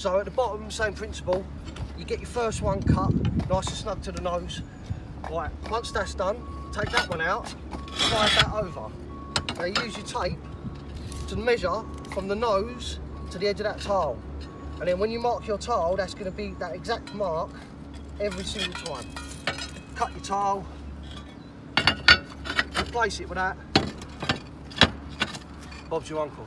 So at the bottom, same principle, you get your first one cut, nice and snug to the nose. Right, once that's done, take that one out, slide that over. Now you use your tape to measure from the nose to the edge of that tile. And then when you mark your tile, that's going to be that exact mark every single time. Cut your tile, replace it with that. Bob's your uncle.